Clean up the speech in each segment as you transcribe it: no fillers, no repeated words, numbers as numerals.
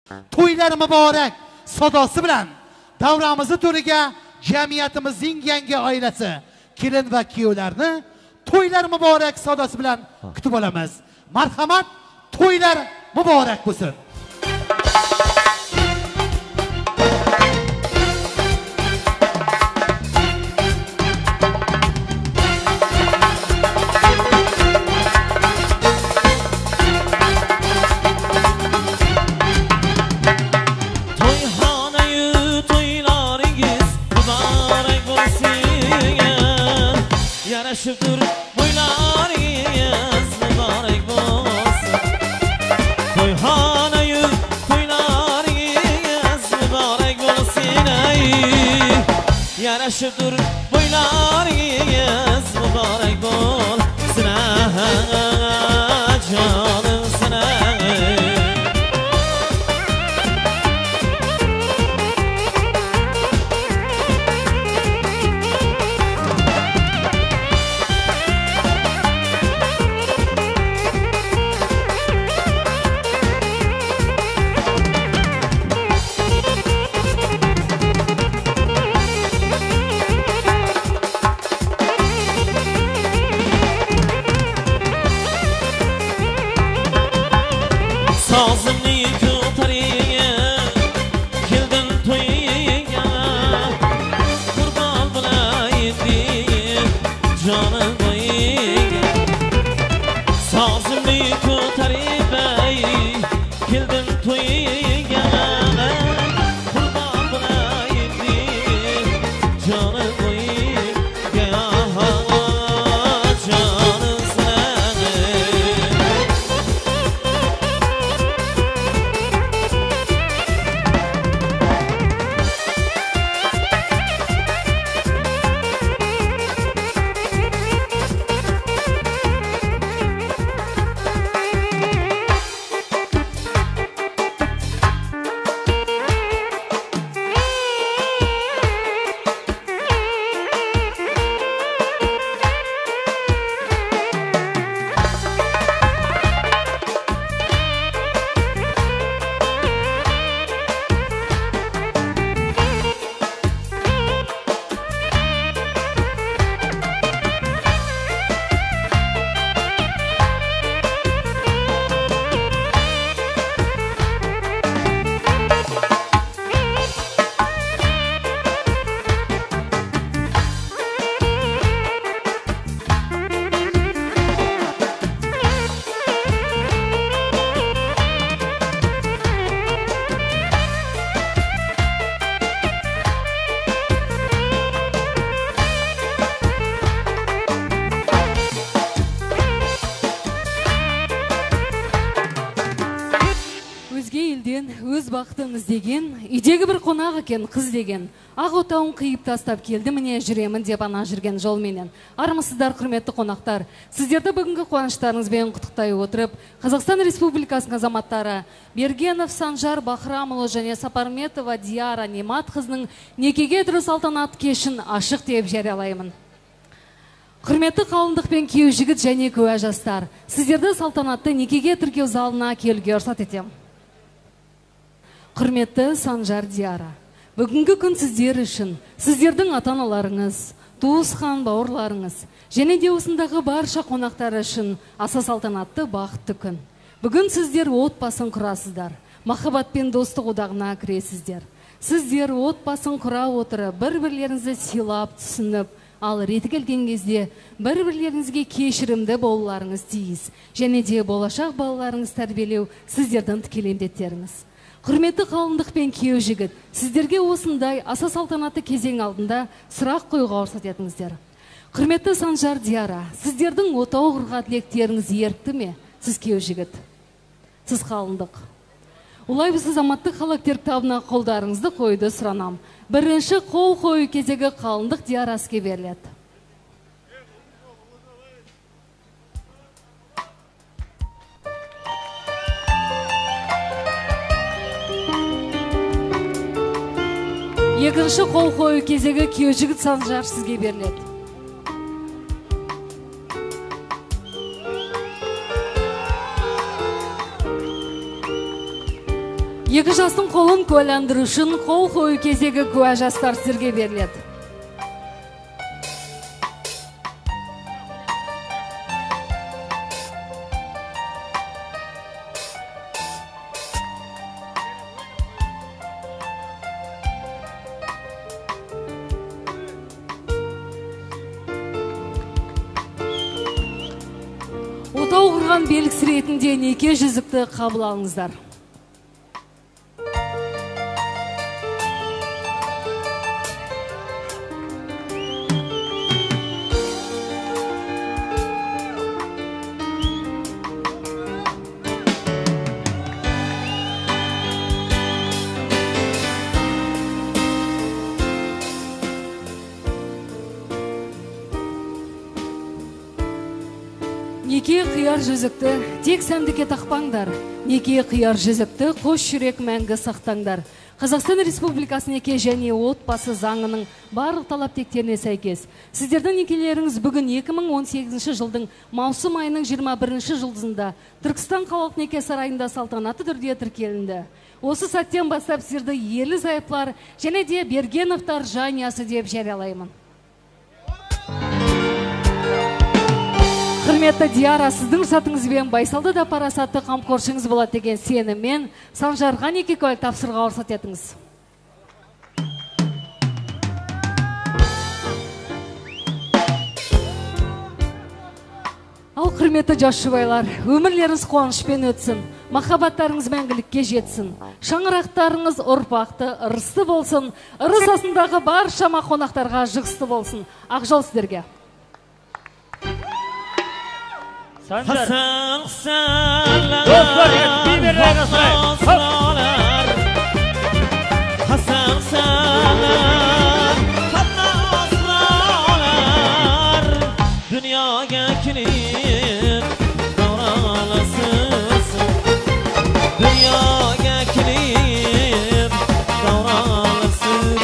to'ylar muborak sadosi bilan davramizni to'riga jamiyatimizning yangi oilasi kelin va kuyovlarni to'ylar muborak sadosi bilan kutib olamiz. Marhamat, to'ylar muborak bo'lsin. Şükür toylarınız mübarek olsun. Toyhanayı toylarınız mübarek olsun. Yaraşıdır boylarınız mübarek olsun. Canım sana. Өз бақытын іздеген, үйдегі бір қонақ екен, қыз деген. Ақ отауын қиып тастап келді, міне жүремін деп ана жүрген жолменен. Армысыздар, құрметті қонақтар. Сіздерді бүгінгі қуаныштарыңызбен құттықтай отырып, Қазақстан Республикасының азаматтары Бергенов Санжар Бахрамұлы және Сапарметова Диара Немат қызының некеге тұру салтанат кешін ашық деп жариялаймын. Құрметті қалыңдық пен күйеу жігіт және куә жастар, сіздерді салтанатты некеге тіркеу залына келуге рұқсат етем. Құрметті Санжар Диара, бүгінгі күн сіздер үшін, сіздердің ата-аналарыңыз, туысқан бауырларыңыз, және де осындағы барша қонақтар үшін аса салтанатты бақытты күн. Бүгін сіздер отбасын құрасыздар, махаббат пен достық одағына кіресіздер. Сіздер отбасын құра отырып, бір-бірлеріңізді сыйлап, түсініп, ал реті келген кезде бір-бірлеріңізге кешірімді болуларыңыз тиіс, және де болашақ балаларыңыз тәрбиелеу сіздердің тікелей міндеттеріңіз. Құрметті қалыңдық пен күйеу жігіт, сіздерге осындай аса салтанатты кезең алдында сұрақ қоюға рұқсат етіңіздер. Құрметті Санжар Диара, сіздердің отау құрға тілектеріңіз ерікті ме? Сіз күйеу жігіт, сіз қалыңдық. Олай біз азаматтық халықтер кітабына қолдарыңызды қойды сұранам. Бірінші қол қою кезегі қалыңдық Диараске беріледі. Екінші қол қою кезегі күйеу жігіт Санжар сізге беріледі. Екі жастың қолын куәландыру үшін қол қою кезегі куә жастар сіздерге беріледі. Отау құрған белгісі ретінде неке жүзікті қабыл алыңыздар. Неке қияр жүзікті тек сәндікке тақпаңдар. Неке қияр жүзікті қос жүрек мәңгі сақтаңдар. Қазақстан Республикасы неке және отбасы заңының барлық талап-тектеріне сәйкес. Сіздердің некелеріңіз бүгін 2018 жылдың маусым айының 21 жұлдызында Түркістан қалалық неке сарайында салтанатты түрде тіркелінді. Осы сәттен бастап сіздерді ерлі-зайыптылар және де Бергеновтар жанұясы деп жариялаймын. Құрметті Диара, сіздің сатыңызбен байсалды да парасатты қамқоршыңыз болады деген сеніммен Санжарға неке куәлік тапсыруға рұқсат етіңіз. Ал құрметті жас жұбайлар, өмірлеріңіз қуанышпен өтсін, махаббаттарыңыз мәңгілікке жетсін, шаңырақтарыңыз ұрпақты, ырысты болсын, ырыс асындағы баршама қонақтарға жығысты болсын. Ақжол сіздерге. Hasan salar Dostlar birbirlerine sayın. Hasan salar Hasan Dünyaya kilip davralasız Dünyaya kilip davralasız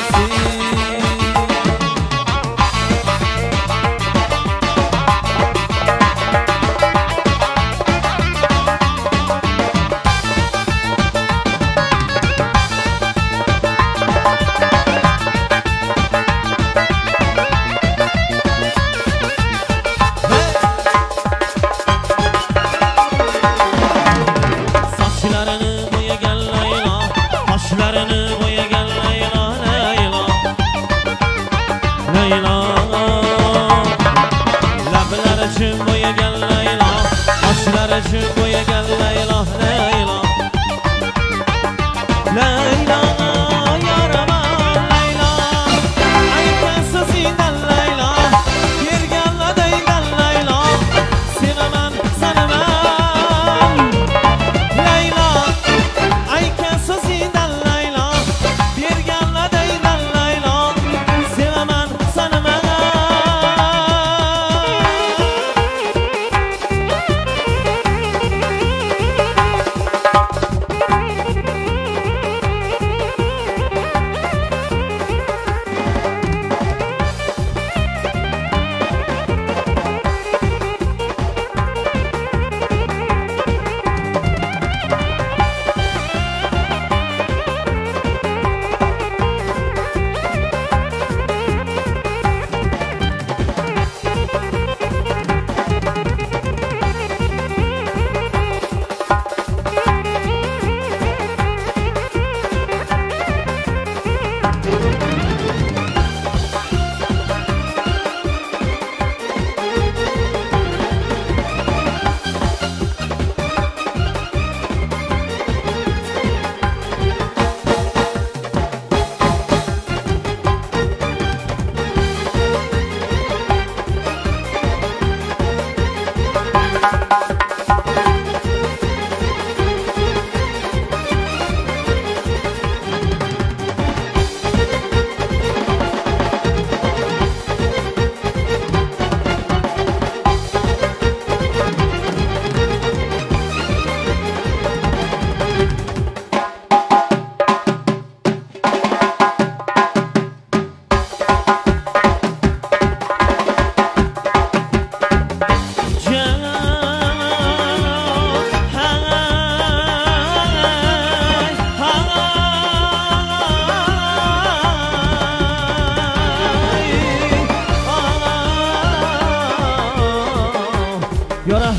yora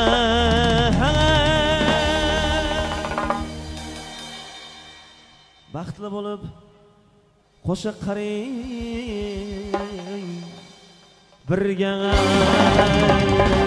baxtli bo'lib qo'shiq qaring birga